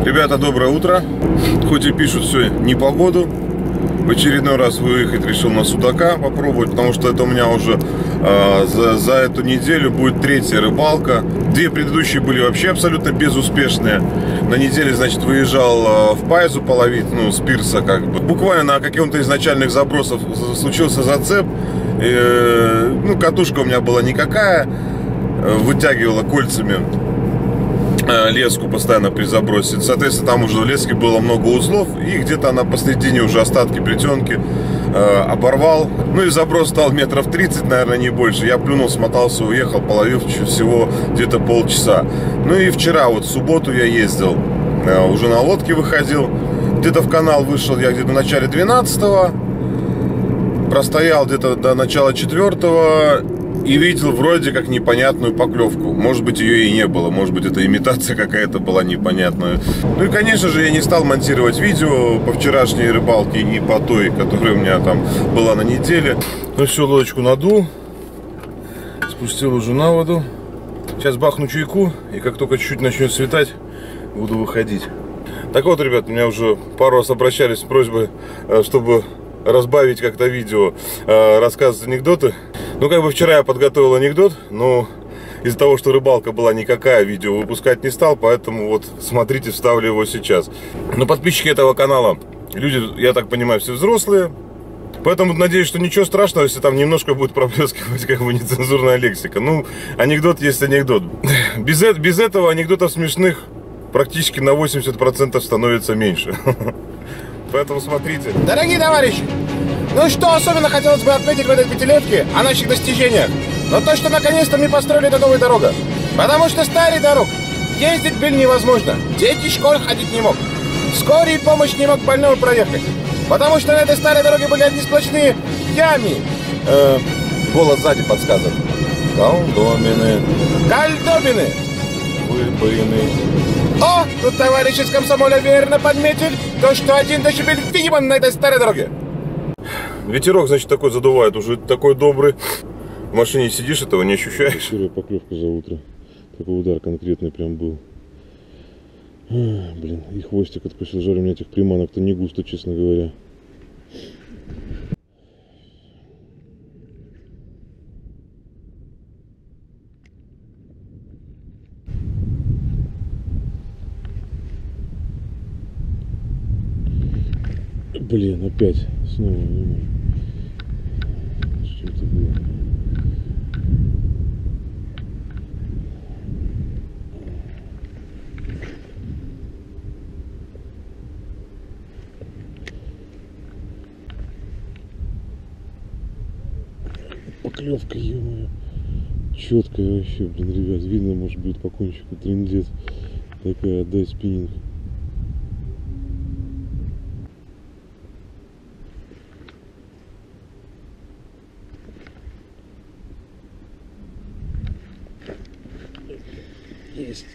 Ребята, доброе утро. Хоть и пишут все непогоду, в очередной раз выехать решил на судака попробовать, потому что это у меня уже за эту неделю будет третья рыбалка. Две предыдущие были вообще абсолютно безуспешные. На неделе, значит, выезжал в Пайзу половить, ну, с пирса как бы. Буквально на каком-то из начальных забросов случился зацеп. Ну, катушка у меня была никакая, вытягивала кольцами леску постоянно при забросе. Соответственно, там уже в леске было много узлов, и где-то она посредине уже остатки плетенки оборвал. Ну и заброс стал метров 30, наверное, не больше. Я плюнул, смотался, уехал, половил всего где-то полчаса. Ну и вчера, вот в субботу я ездил, уже на лодке выходил. Где-то в канал вышел я где-то в начале 12-го, простоял где-то до начала 4-го. И видел вроде как непонятную поклевку. Может быть, ее и не было. Может быть, это имитация какая-то была непонятная. Ну и, конечно же, я не стал монтировать видео по вчерашней рыбалке и по той, которая у меня там была на неделе. Ну все, лодочку надул. Спустил уже на воду. Сейчас бахну чайку. И как только чуть-чуть начнет светать, буду выходить. Так вот, ребят, у меня уже пару раз обращались с просьбой, чтобы разбавить как-то видео, рассказывать анекдоты. Ну, как бы вчера я подготовил анекдот, но из-за того, что рыбалка была никакая, видео выпускать не стал, поэтому вот смотрите, вставлю его сейчас. Но подписчики этого канала, люди, я так понимаю, все взрослые, поэтому надеюсь, что ничего страшного, если там немножко будет проблескивать как бы нецензурная лексика. Ну, анекдот есть анекдот. Без этого анекдотов смешных практически на 80% становится меньше. Поэтому смотрите. Дорогие товарищи, ну что особенно хотелось бы отметить в этой пятилетке о наших достижениях? Но то, что наконец-то мы построили эту новую дорогу. Потому что старый дорог ездить было невозможно. Дети в школу ходить не мог. Скорая помощь не мог больного проехать. Потому что на этой старой дороге были одни сплошные ямы. Голос сзади подсказывает. Колдобины. Кольдобины. Выбоины. О, тут товарищ из комсомоля верно подметил то, что один дождь видимым на этой старой дороге. Ветерок, значит, такой задувает, уже такой добрый. В машине сидишь, этого не ощущаешь. Первая поклевка за утро. Такой удар конкретный прям был. Блин, и хвостик откусил. Жаль, у меня этих приманок-то не густо, честно говоря. Блин, опять снова. Что это было? Поклевка, ё-моё. Четкая вообще, блин, ребят. Видно, может быть, по кончику трындец. Такая, отдай спиннинг. Есть.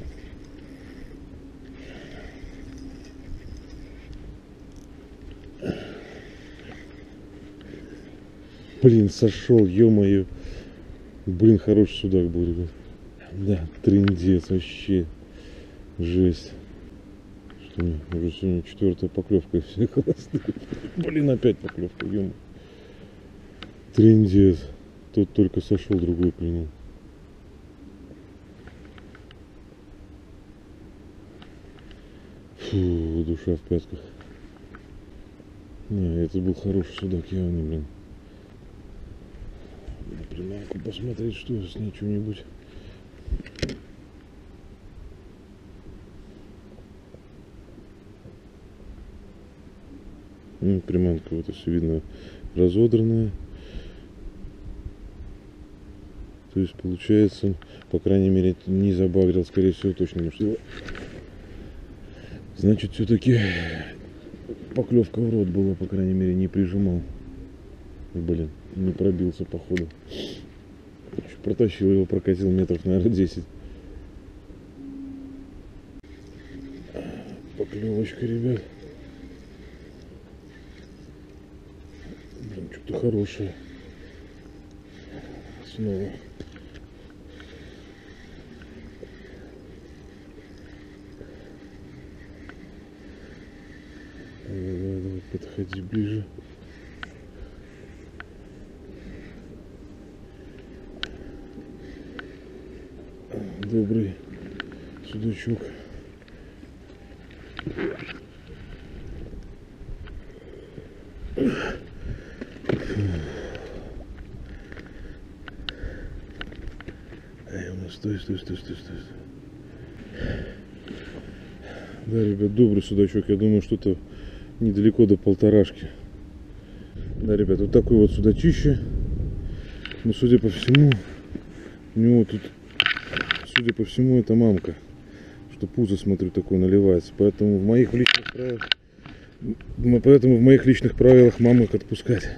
Блин, сошел, ё-моё. Блин, хороший судак был, ребят. Да, трындец вообще. Жесть. Что уже сегодня 4-я поклевка и все классные. Блин, опять поклевка, ё-моё. Трындец. Тот только сошел, другой клюнул. Фу, душа в пятках. Не, это был хороший судак, явно, блин. На приманку посмотреть, что с ней что-нибудь. Ну, приманка вот все видно разодранная. То есть получается, по крайней мере, не забагрил, скорее всего, точно муж. Значит, все-таки поклевка в рот была, по крайней мере, не прижимал. Блин, не пробился, походу. Протащил его, прокатил метров, наверное, 10. Поклевочка, ребят. Блин, что-то хорошее. Снова. Подходи ближе. Добрый судачок. Эй, у нас стой. Да, ребят, добрый судачок. Я думаю, что-то недалеко до полторашки. Да, ребят, вот такой вот судачище. Но, судя по всему, у него тут, судя по всему, это мамка. Что пузо, смотрю, такое наливается. Поэтому в моих личных правилах маму их отпускать.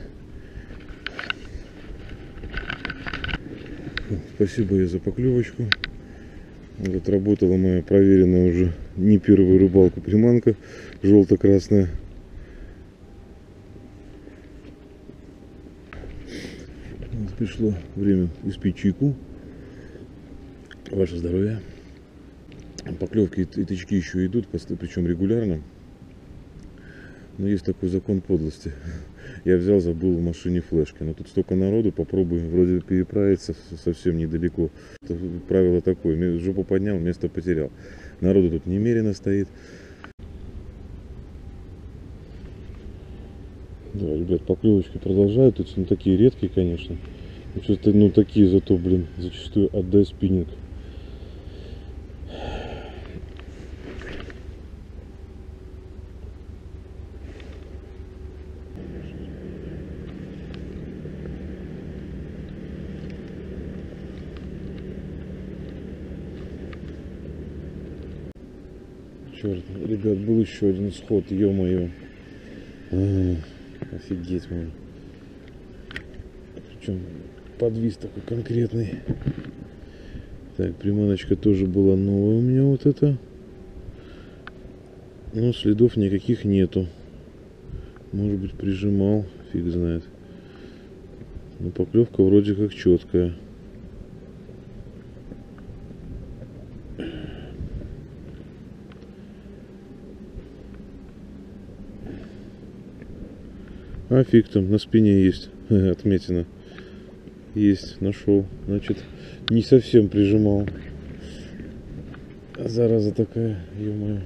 Спасибо ей за поклевочку. Вот работала моя проверенная уже не первую рыбалку приманка желто-красная. Вот пришло время испить чайку. Ваше здоровье. Поклевки и тычки еще идут, причем регулярно. Но есть такой закон подлости. Я взял, забыл в машине флешки. Но тут столько народу, попробую вроде переправиться совсем недалеко. Правило такое, жопу поднял, место потерял. Народу тут немерено стоит. Да, ребят, поклевочки продолжают. Тут ну, такие редкие, конечно. Что-то, ну, такие зато, блин, зачастую отдай спиннинг. Черт, ребят, был еще один сход, ё-моё. Офигеть, мой. Причем подвис такой конкретный. Так, приманочка тоже была новая у меня вот эта. Но следов никаких нету. Может быть, прижимал, фиг знает. Но поклевка вроде как четкая. А фиг там, на спине есть отметина. Есть, нашел. Значит, не совсем прижимал. Зараза такая, ё-моё.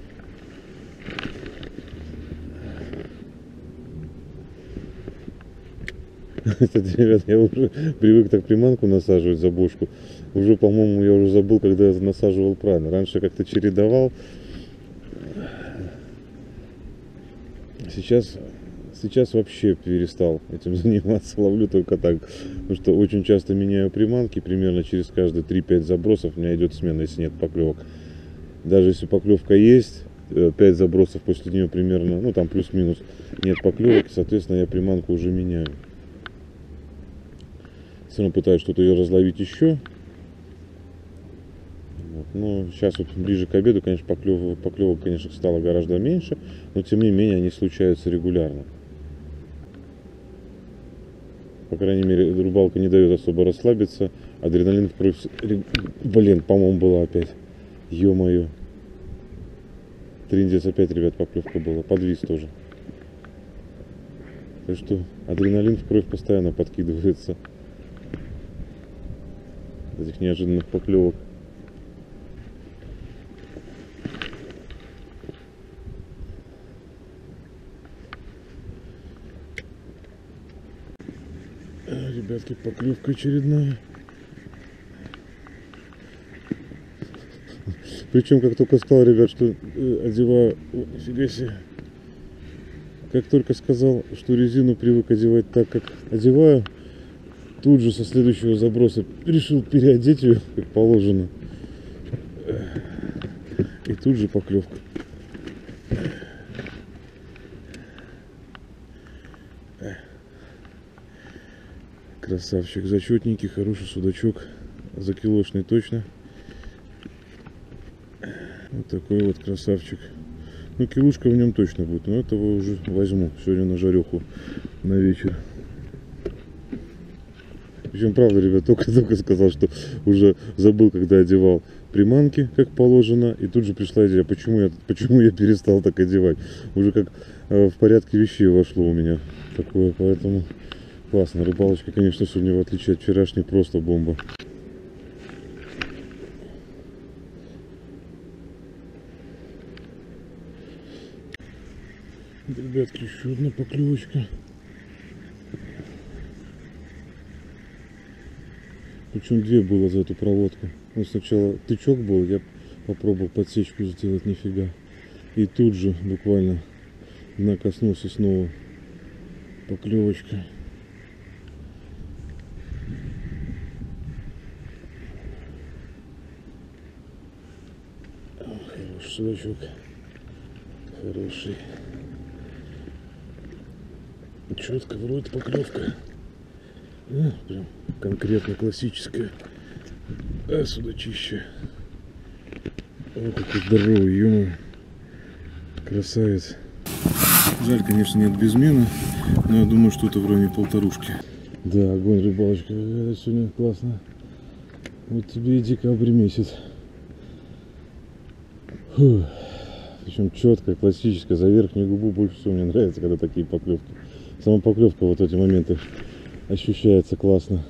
Кстати, ребят, я уже привык так приманку насаживать за бошку. Уже, по-моему, я уже забыл, когда я насаживал правильно. Раньше как-то чередовал. Сейчас вообще перестал этим заниматься, ловлю только так, потому что очень часто меняю приманки, примерно через каждые 3-5 забросов у меня идет смена, если нет поклевок. Даже если поклевка есть, 5 забросов после нее примерно, ну там плюс-минус, нет поклевок, соответственно я приманку уже меняю. Все равно пытаюсь что-то ее разловить еще. Вот. Но сейчас вот ближе к обеду, конечно, поклевок, конечно, стало гораздо меньше, но тем не менее они случаются регулярно. По крайней мере, рыбалка не дает особо расслабиться. Адреналин в кровь... Блин, по-моему, была опять. Ё-моё. Триндец опять, ребят, поклевка была. Подвис тоже. Так что адреналин в кровь постоянно подкидывается. Этих неожиданных поклевок. Ребятки, поклевка очередная. Причем, как только сказал, ребят, что одеваю... Фига себе. Как только сказал, что резину привык одевать так, как одеваю, тут же со следующего заброса решил переодеть ее, как положено. И тут же поклевка. Красавчик, зачетненький, хороший судачок, за килошный точно. Вот такой вот красавчик. Ну, килушка в нем точно будет, но этого уже возьму сегодня на жареху на вечер. Причем, правда, ребят, только сказал, что уже забыл, когда одевал. приманки, как положено. И тут же пришла идея, почему я перестал так одевать. Уже как в порядке вещей вошло у меня такое, поэтому классно. Рыбалочка, конечно, сегодня, в отличие от вчерашней, просто бомба. Ребятки, еще одна поклевочка. Причем две было за эту проводку. Ну, сначала тычок был, я попробовал подсечку сделать, нифига. И тут же буквально дна коснулся снова поклевочка. Хороший судачок. Хороший. Четко вроде поклевка. Прям конкретно классическая. Судачище. Вот такой здоровый, ё-моё. Красавец. Жаль, конечно, нет безмена, но я думаю, что это в районе полторушки. Да, огонь, рыбалочка. Это сегодня классно. Вот тебе и декабрь месяц. Фух. Причем четкая, классическая, за верхнюю губу. Больше всего мне нравится, когда такие поклевки. Сама поклевка вот в эти моменты ощущается классно.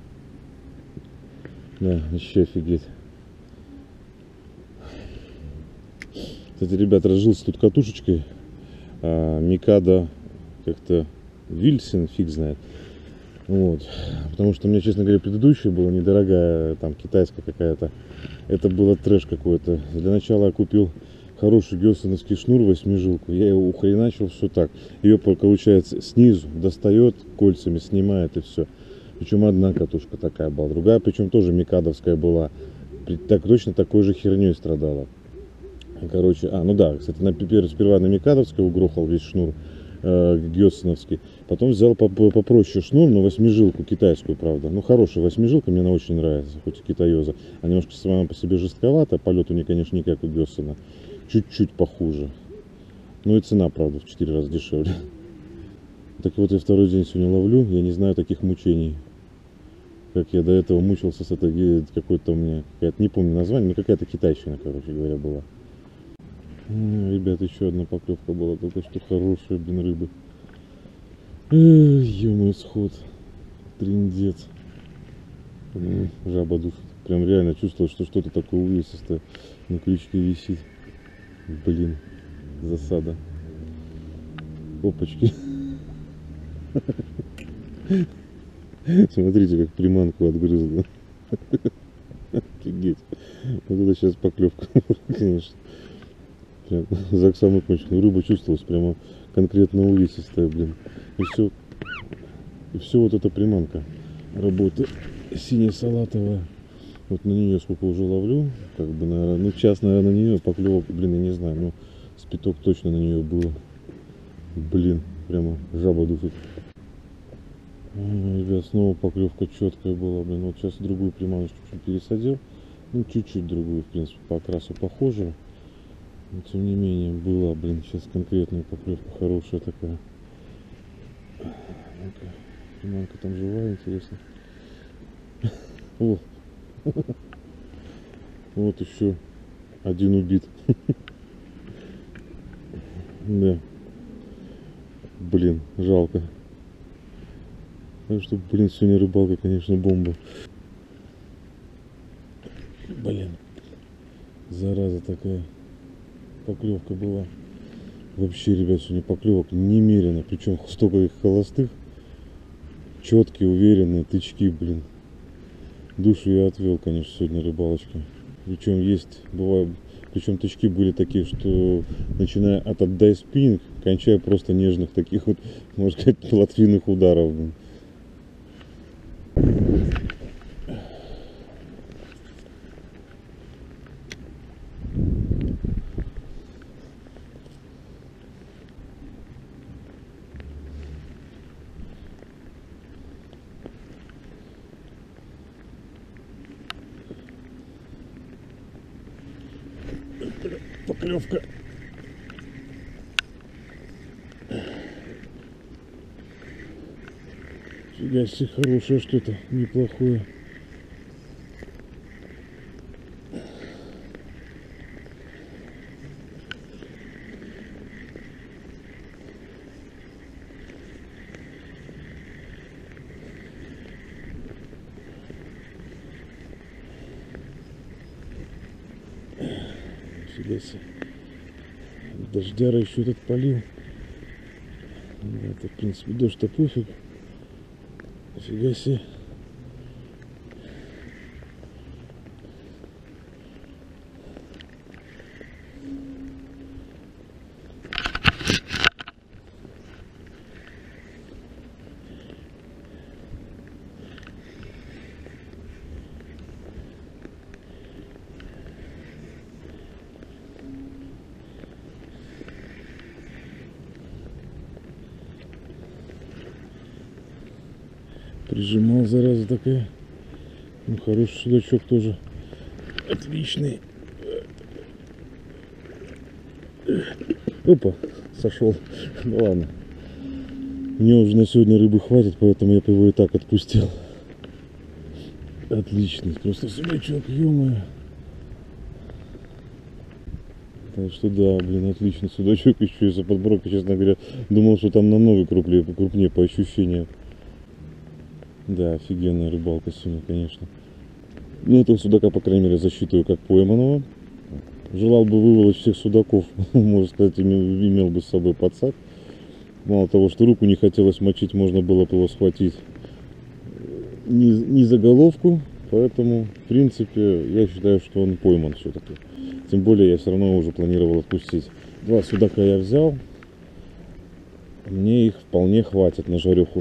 Да, еще офигеть. Кстати, ребят, разжился тут катушечкой. Микада как-то Вильсен, фиг знает. Вот. Потому что у меня, честно говоря, предыдущая была недорогая, там китайская какая-то. Это было трэш какой-то. Для начала я купил хороший гёсеновский шнур, 8-жилку. Я его ухреначил все так. Ее, получается, снизу достает, кольцами снимает и все. Причем одна катушка такая была, другая, причем тоже микадовская была. Так, точно такой же херней страдала. Короче, ну да, кстати, сперва на микадовской угрохал весь шнур гёсеновский. Потом взял попроще шнур, но 8-жилку китайскую, правда. Ну, хорошая 8-жилка, мне она очень нравится, хоть и китаёза. Она немножко сама по себе жестковата, полет у нее, конечно, не как у Гёссена. Чуть-чуть похуже. Ну и цена, правда, в 4 раза дешевле. Так вот, я второй день сегодня ловлю, я не знаю таких мучений. Как я до этого мучился с этой какой-то у меня, не помню название, но какая-то китайщина, короче говоря, была. Ребят, еще одна поклевка была, только что хорошая, блин, рыбы. Ё-моё, сход. Триндец. Жаба душит. Прям реально чувствовал, что что-то такое увесистое на крючке висит. Блин, засада. Опачки. Смотрите, как приманку отгрызла. Офигеть. Вот это сейчас поклевка, конечно. Прям за самый кончик. Рыба чувствовалась прямо конкретно увесистая, блин. И все вот эта приманка. Работа сине-салатовая. Вот на нее сколько уже ловлю. Как бы, наверное, ну час, наверное, на нее поклевок, блин, я не знаю, но с пяток точно на нее было. Блин, прямо жаба душит. Ребят, снова поклевка четкая была, блин. Вот сейчас другую приманочку чуть пересадил. Ну, чуть-чуть другую, в принципе, по окрасу похожую. Но, тем не менее, была, блин, сейчас конкретная поклевка хорошая такая. Ну-ка, приманка там живая, интересно. О! Вот еще один убит. Да. Блин, жалко. Так что, блин, сегодня рыбалка, конечно, бомба. Блин. Зараза такая. Поклевка была. Вообще, ребят, сегодня поклевок немерено. Причем столько их холостых. Четкие, уверенные тычки, блин. Душу я отвел, конечно, сегодня рыбалочка. Причем есть, бывает, причем тычки были такие, что начиная от отдай спиннинг, кончая просто нежных таких вот, можно сказать, плотвинных ударов. Поклевка. Фига себе, хорошее что-то, неплохое. Нифига себе. Дождяра еще этот полил. Да, это, в принципе, дождь-то пофиг. Нифига себе. Прижимал, зараза такая. Ну, хороший судачок тоже. Отличный. Опа, сошел. Ну ладно. Мне уже на сегодня рыбы хватит, поэтому я его и так отпустил. Отличный. Просто судачок, ё-моё. Так что да, блин, отличный судачок. Еще из-за подборка, честно говоря, думал, что там намного крупнее по ощущениям. Да, офигенная рыбалка сегодня, конечно. Ну, этого судака, по крайней мере, засчитываю как пойманного. Желал бы выволочь всех судаков, можно сказать, имел бы с собой подсак. Мало того, что руку не хотелось мочить, можно было бы его схватить не за головку. Поэтому, в принципе, я считаю, что он пойман все-таки. Тем более, я все равно уже планировал отпустить. 2 судака я взял. Мне их вполне хватит на жареху.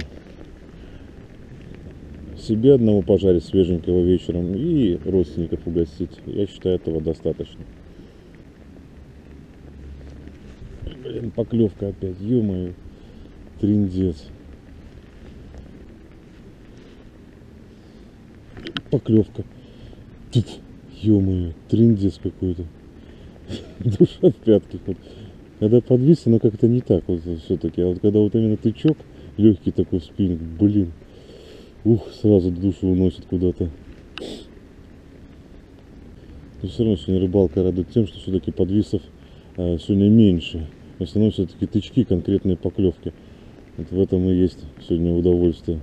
Себе одного пожарить свеженького вечером и родственников угостить. Я считаю, этого достаточно. Блин, поклевка опять, ё-моё, триндец. Поклевка. Ё-моё, триндец какой-то. Душа в пятки. Вот. Когда подвис, оно как-то не так вот все-таки. А вот когда вот именно тычок легкий такой в спиннинг, блин. Ух, сразу душу уносит куда-то. Но все равно сегодня рыбалка радует тем, что все-таки подвисов сегодня меньше. В основном все-таки тычки, конкретные поклевки. Вот в этом и есть сегодня удовольствие.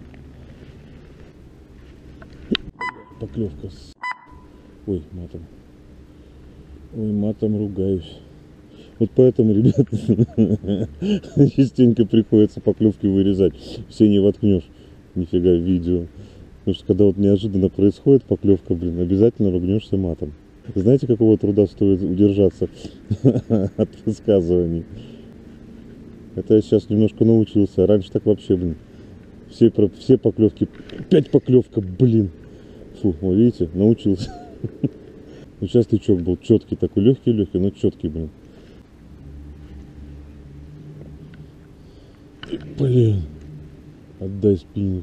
Поклевка. Ой, матом. Ой, матом ругаюсь. Вот поэтому, ребята, частенько приходится поклевки вырезать. Все не воткнешь. Нифига в видео. Потому что когда вот неожиданно происходит поклевка, блин, обязательно ругнешься матом. Знаете, какого труда стоит удержаться от высказываний? Это я сейчас немножко научился. Раньше так вообще, блин. Все поклевки. 5 поклевка, блин. Фу, вот видите, научился. Ну сейчас тычок был четкий, такой легкий, но четкий, блин. Блин. Отдай спиннинг.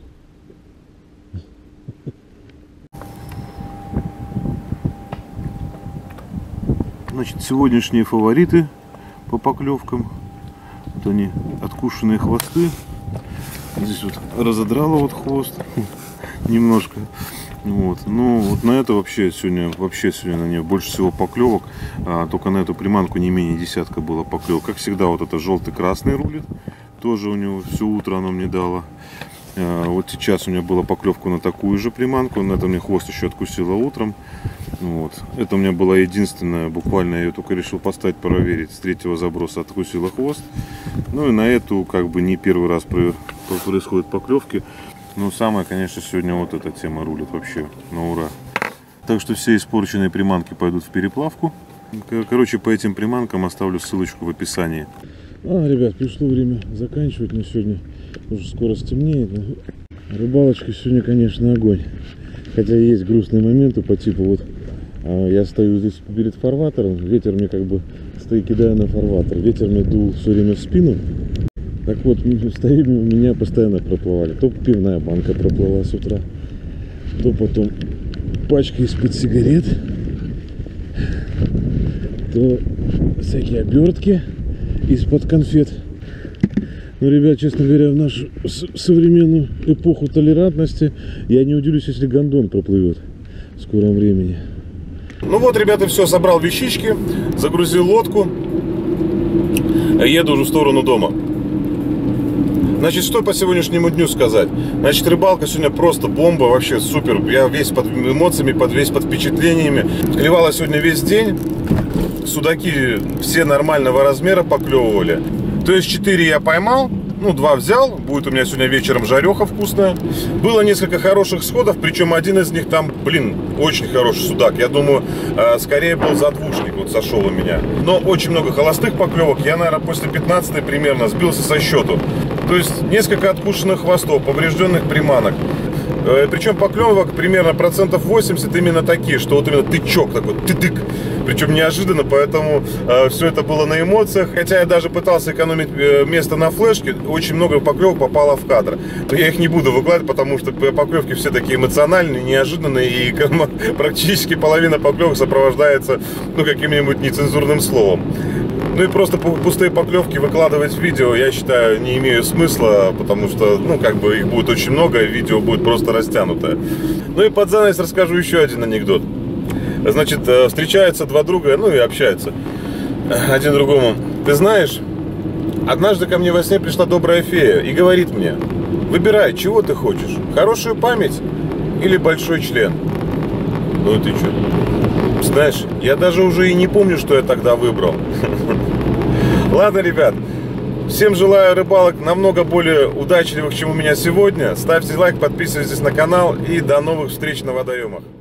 Значит, сегодняшние фавориты по поклевкам. Вот они, откушенные хвосты. Здесь вот разодрало вот хвост немножко. Вот. Ну вот на это вообще сегодня на нее больше всего поклевок. Только на эту приманку не менее десятка было поклевок. Как всегда, вот это желтый-красный рулит. Тоже у него все утро оно мне дало. Вот сейчас у меня была поклевка на такую же приманку. На это мне хвост еще откусило утром. Вот. Это у меня была единственная. Буквально я ее только решил поставить, проверить. С 3-го заброса откусила хвост. Ну и на эту как бы не первый раз происходят поклевки. Но самое, конечно, сегодня вот эта тема рулит вообще на ура. Так что все испорченные приманки пойдут в переплавку. Короче, по этим приманкам оставлю ссылочку в описании. Ребят, пришло время заканчивать на сегодня. Уже скоро стемнеет. Рыбалочка сегодня, конечно, огонь. Хотя есть грустные моменты по типу вот я стою здесь перед фарватером, ветер мне как бы кидаю на фарватер. Ветер мне дул все время в спину. Так вот, стоим, у меня постоянно проплывали. То пивная банка проплыла с утра, то потом пачка из-под сигарет, то всякие обертки из-под конфет. Ну, ребят, честно говоря, в нашу современную эпоху толерантности я не удивлюсь, если гондон проплывет в скором времени. Ну вот, ребята, все, собрал вещички, загрузил лодку, еду уже в сторону дома. Значит, что по сегодняшнему дню сказать? Значит, рыбалка сегодня просто бомба, вообще супер. Я весь под эмоциями, весь под впечатлениями. Клевала сегодня весь день. судаки все нормального размера поклевывали. То есть 4 я поймал, ну 2 взял, будет у меня сегодня вечером жареха вкусная. Было несколько хороших сходов, причем один из них там, блин, очень хороший судак. Я думаю, скорее был задвушник, вот сошел у меня. Но очень много холостых поклевок, я, наверное, после 15-й примерно сбился со счету. То есть несколько откушенных хвостов, поврежденных приманок. Причем поклевок примерно процентов 80 именно такие, что вот именно тычок такой, тыдык. Причем неожиданно, поэтому все это было на эмоциях. Хотя я даже пытался экономить место на флешке, очень много поклевок попало в кадр. Но я их не буду выкладывать, потому что поклевки все такие эмоциональные, неожиданные. И практически половина поклевок сопровождается, ну, каким-нибудь нецензурным словом. Ну и просто пустые поклевки выкладывать в видео, я считаю, не имею смысла, потому что, ну, как бы их будет очень много, видео будет просто растянутое. Ну и под занавес расскажу еще один анекдот. Значит, встречаются два друга, ну и общаются один другому. Ты знаешь, однажды ко мне во сне пришла добрая фея и говорит мне: выбирай, чего ты хочешь, хорошую память или большой член. Ну ты что? Знаешь, я даже уже и не помню, что я тогда выбрал. Ладно, ребят, всем желаю рыбалок намного более удачливых, чем у меня сегодня. Ставьте лайк, подписывайтесь на канал и до новых встреч на водоемах.